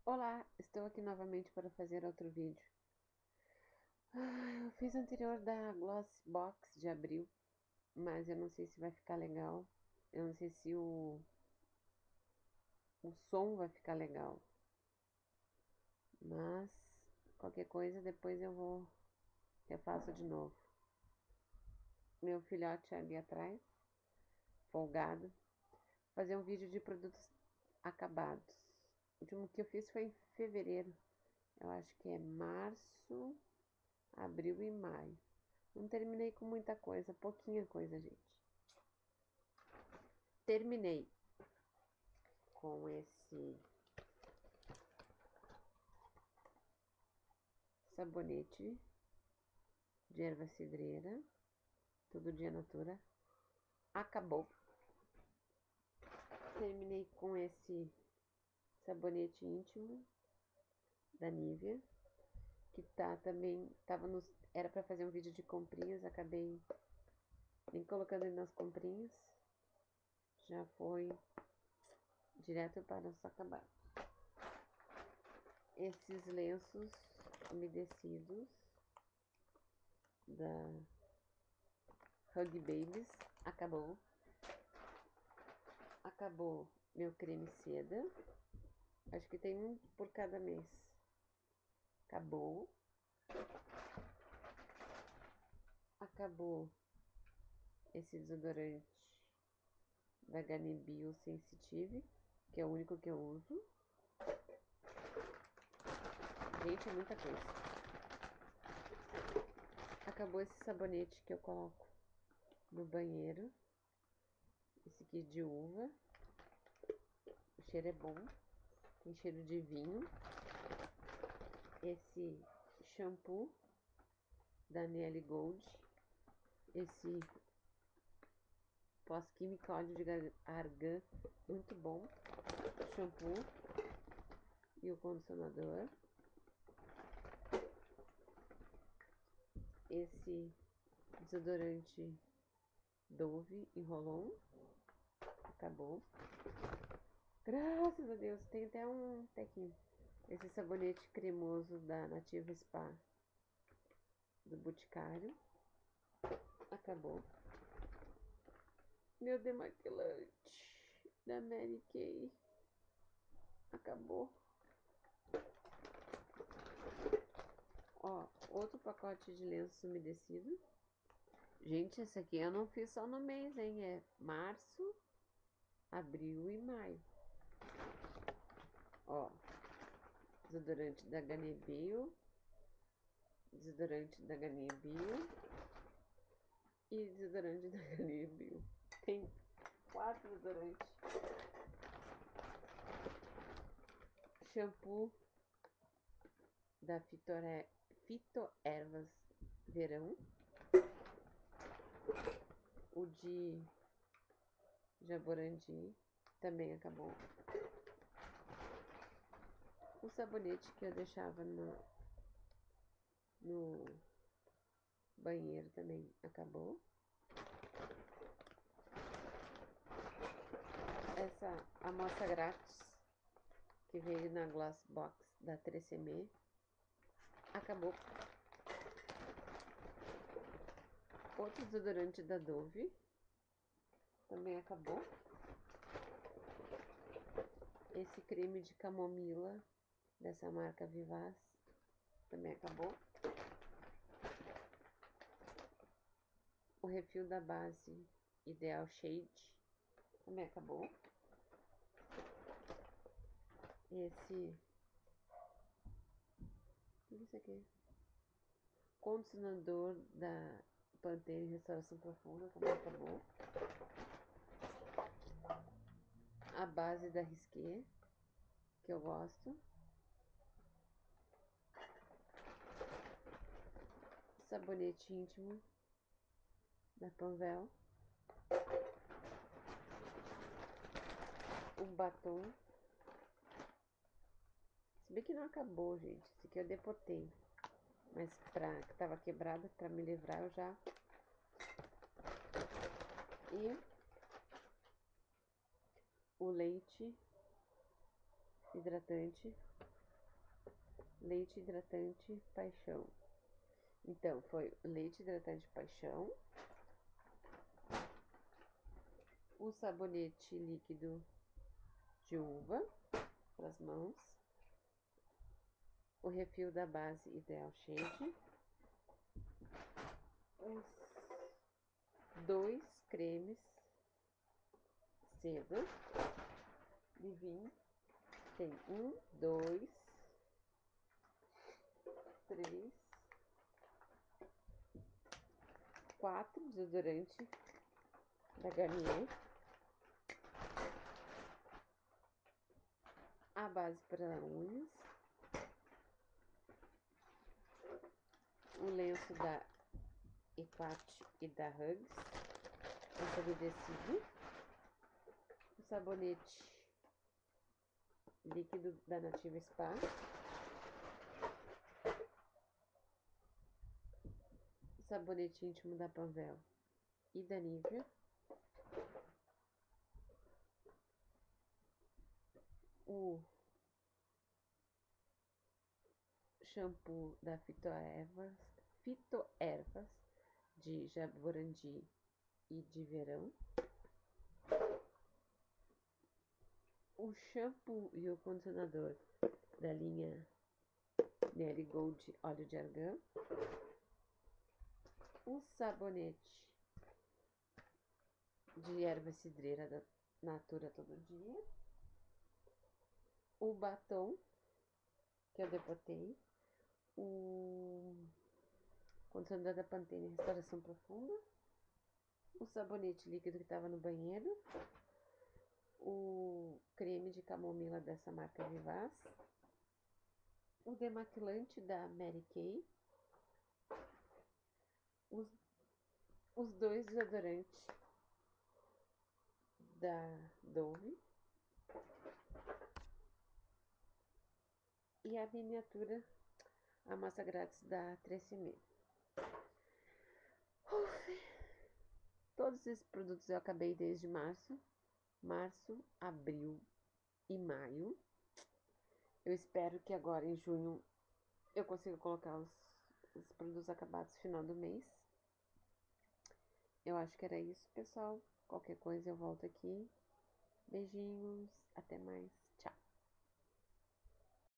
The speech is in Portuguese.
Olá, estou aqui novamente para fazer outro vídeo. Eu fiz o anterior da Gloss Box de abril, mas eu não sei se vai ficar legal. Eu não sei se o som vai ficar legal. Mas qualquer coisa depois eu faço de novo. Meu filhote ali atrás, folgado, fazer um vídeo de produtos acabados. O último que eu fiz foi em fevereiro. Eu acho que é março, abril e maio. Não terminei com muita coisa, pouquinha coisa, gente. Terminei com esse sabonete de erva cidreira, todo dia natura. Acabou. Terminei com esse sabonete íntimo da Nivea, que tá também, era pra fazer um vídeo de comprinhas, acabei nem colocando ele nas comprinhas. Já foi direto para os acabados. Esses lenços umedecidos da Hug Babies, acabou. Acabou meu creme seda. Acho que tem um por cada mês. Acabou. Acabou esse desodorante da Garnier Bio Sensitive, que é o único que eu uso. Gente, é muita coisa. Acabou esse sabonete que eu coloco no banheiro. Esse aqui de uva. O cheiro é bom. Tem cheiro de vinho. Esse shampoo da Nelly Gold. Esse pós-químico óleo de argan, muito bom. O shampoo e o condicionador. Esse desodorante Dove e Rolon. Acabou. Graças a Deus, tem até um tequinho. Esse sabonete cremoso da Nativa Spa do Boticário. Acabou. Meu demaquilante da Mary Kay. Acabou. Ó, outro pacote de lenço umedecido. Gente, esse aqui eu não fiz só no mês, hein? É março, abril e maio. Ó, desodorante da Garnier Bio, desodorante da Garnier Bio e desodorante da Garnier Bio. Tem 4 desodorantes. Shampoo da Fitoervas Verão. O de Jaborandi também acabou. O sabonete que eu deixava no banheiro também acabou. Essa amostra grátis que veio na Gloss Box da 3CM acabou. Outro desodorante da Dove também acabou. Esse creme de camomila dessa marca Vivaz também acabou. O refil da base Ideal Shade também acabou. Esse... O que é isso aqui? Condicionador da Pantene Restauração Profunda também acabou. A base da Risqué, que eu gosto. Sabonete íntimo da Panvel. Um batom. Se bem que não acabou, gente. Esse aqui eu depotei. Mas que tava quebrado, pra me livrar eu já... E o leite hidratante leite hidratante paixão. Então, foi o leite hidratante paixão, o sabonete líquido de uva para as mãos, o refil da base Ideal Shade, os 2 cremes seda de vinho. Tem 1, 2, 3, 4 desodorante da Garnier, a base para unhas, o lenço da Equate e da Hugs, umedecido, o sabonete líquido da Nativa Spa, o sabonete íntimo da Panvel e da Nivea, o shampoo da Fitoervas de Jaborandi e de verão, o shampoo e o condicionador da linha Nelly Gold óleo de argan, o sabonete de erva cidreira da Natura Todo Dia, o batom que eu depotei, o condicionador da Pantene Restauração Profunda, o sabonete líquido que estava no banheiro, o creme de camomila dessa marca Vivaz, o demaquilante da Mary Kay, os 2 desodorantes da Dove e a miniatura amostra grátis da 3M. Todos esses produtos eu acabei desde março, abril e maio. Eu espero que agora em junho eu consiga colocar os produtos acabados no final do mês. Eu acho que era isso, pessoal. Qualquer coisa eu volto aqui. Beijinhos, até mais.